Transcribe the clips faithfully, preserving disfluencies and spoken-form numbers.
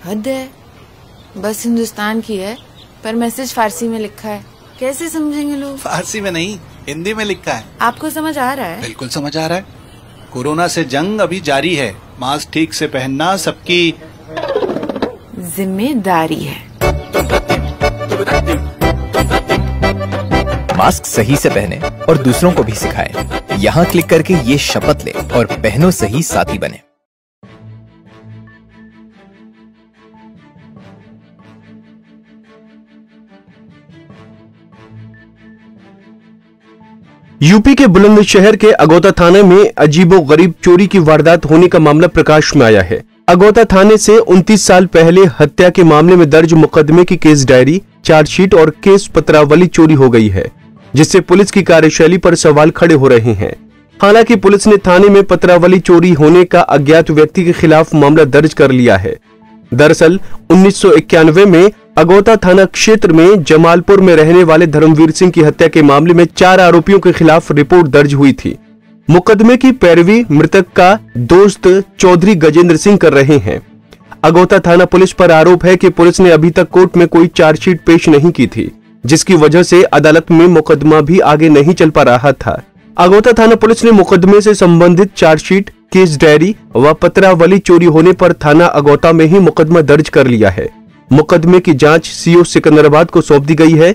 हद है। बस हिंदुस्तान की है पर मैसेज फारसी में लिखा है, कैसे समझेंगे लोग? फारसी में नहीं, हिंदी में लिखा है। आपको समझ आ रहा है? बिल्कुल समझ आ रहा है। कोरोना से जंग अभी जारी है, मास्क ठीक से पहनना सबकी जिम्मेदारी है। मास्क सही से पहने और दूसरों को भी सिखाएं। यहाँ क्लिक करके ये शपथ ले और पहनो सही साथी बने। यूपी के बुलंदशहर के अगौता थाने में अजीबोगरीब चोरी की वारदात होने का मामला प्रकाश में आया है। अगौता थाने से उनतीस साल पहले हत्या के मामले में दर्ज मुकदमे की केस डायरी, चार्जशीट और केस पत्रावली चोरी हो गई है, जिससे पुलिस की कार्यशैली पर सवाल खड़े हो रहे हैं। हालांकि पुलिस ने थाने में पत्रावली चोरी होने का अज्ञात व्यक्ति के खिलाफ मामला दर्ज कर लिया है। दरअसल उन्नीस सौ इक्यानवे में अगौता थाना क्षेत्र में जमालपुर में रहने वाले धर्मवीर सिंह की हत्या के मामले में चार आरोपियों के खिलाफ रिपोर्ट दर्ज हुई थी। मुकदमे की पैरवी मृतक का दोस्त चौधरी गजेंद्र सिंह कर रहे हैं। अगौता थाना पुलिस पर आरोप है कि पुलिस ने अभी तक कोर्ट में कोई चार्जशीट पेश नहीं की थी, जिसकी वजह से अदालत में मुकदमा भी आगे नहीं चल पा रहा था। अगौता थाना पुलिस ने मुकदमे से संबंधित चार्जशीट, केस डायरी व पत्रावली चोरी होने पर थाना अगौता में ही मुकदमा दर्ज कर लिया है। मुकदमे की जांच सीओ सिकंदराबाद को सौंप दी गई है।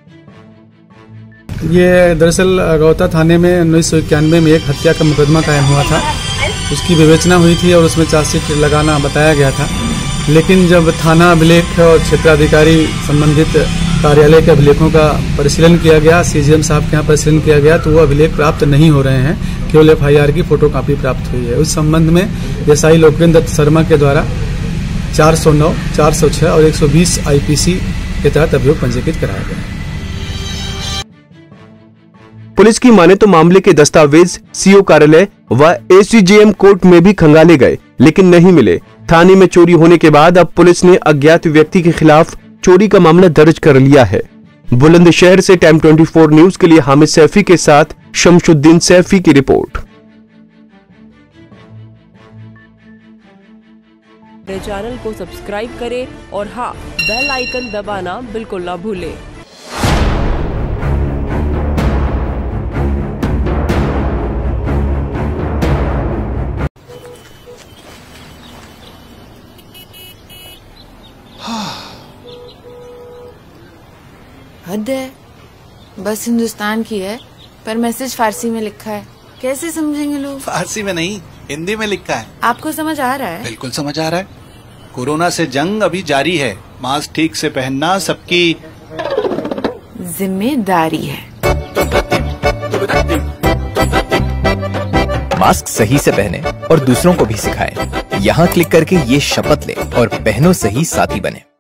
ये दरअसल अगौता थाने में उन्नीस सौ इक्यानवे में एक हत्या का मुकदमा कायम हुआ था। उसकी विवेचना हुई थी और उसमें चार्जशीट लगाना बताया गया था, लेकिन जब थाना अभिलेख और क्षेत्राधिकारी संबंधित कार्यालय के अभिलेखों का परिशीलन किया गया, सीजीएम साहब के यहाँ परिशीलन किया गया, तो वो अभिलेख प्राप्त नहीं हो रहे हैं, केवल एफआईआर की फोटोकॉपी प्राप्त हुई है। उस संबंध में एसआई लोकेंद्र दत्त शर्मा के द्वारा चार सौ नौ, चार सौ छह और एक सौ बीस आईपीसी के तहत अभियोग पंजीकृत कराया गया। पुलिस की माने तो मामले के दस्तावेज सीओ कार्यालय व एसीजेएम कोर्ट में भी खंगाले गए, लेकिन नहीं मिले। थाने में चोरी होने के बाद अब पुलिस ने अज्ञात व्यक्ति के खिलाफ चोरी का मामला दर्ज कर लिया है। बुलंदशहर से टाइम चौबीस न्यूज के लिए हामिद सैफी के साथ शमशुद्दीन सैफी की रिपोर्ट। मेरे चैनल को सब्सक्राइब करें और हाँ, बेल आइकन दबाना बिल्कुल ना भूलें। हद है। बस हिंदुस्तान की है पर मैसेज फारसी में लिखा है, कैसे समझेंगे लोग? फारसी में नहीं, हिंदी में लिखा है। आपको समझ आ रहा है? बिल्कुल समझ आ रहा है। कोरोना से जंग अभी जारी है, मास्क ठीक से पहनना सबकी जिम्मेदारी है। मास्क सही से पहने और दूसरों को भी सिखाएं। यहाँ क्लिक करके ये शपथ ले और पहनो सही साथी बने।